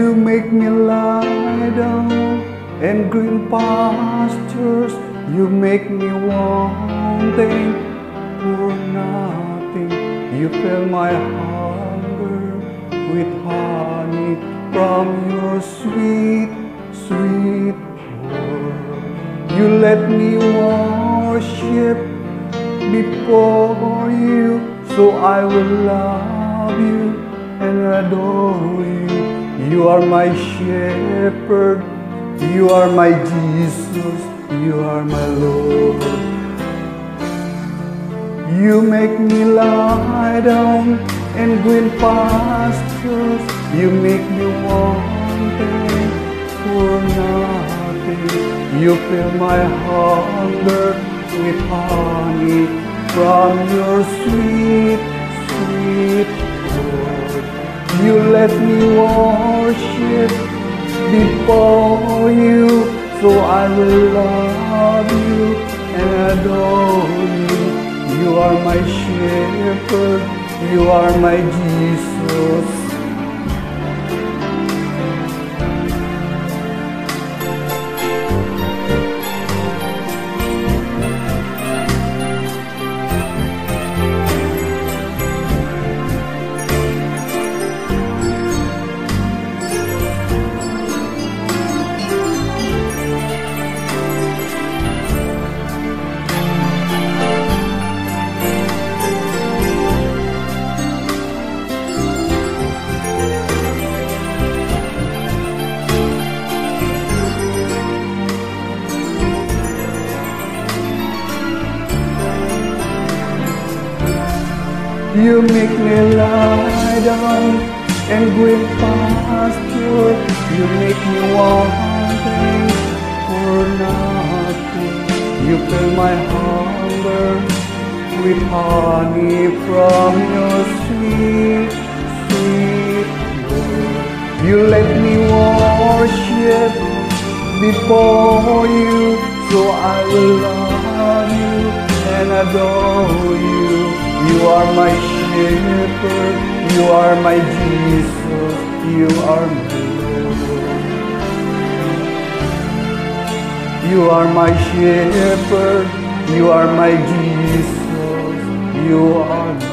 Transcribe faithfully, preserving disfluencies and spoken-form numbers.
You make me lie down in green pastures. You make me wanting for nothing. You fill my hunger with honey from your sweet, sweet word. You let me worship before you, so I will love you and adore you. You are my shepherd, you are my Jesus, you are my Lord. You make me lie down in green pastures. You make me wanting for nothing. You fill my hunger with honey from your sweet, sweet word. You let me worship before you, so I will love you and adore you. You are my shepherd, you are my Jesus. You make me lie down in green pasture. You make me wanting for nothing. You fill my hunger with honey from your sweet, sweet word. You let me worship before you, so I will love you and adore you. You are my shepherd, you are my Jesus, you are my Lord. You are my shepherd, you are my Jesus, you are my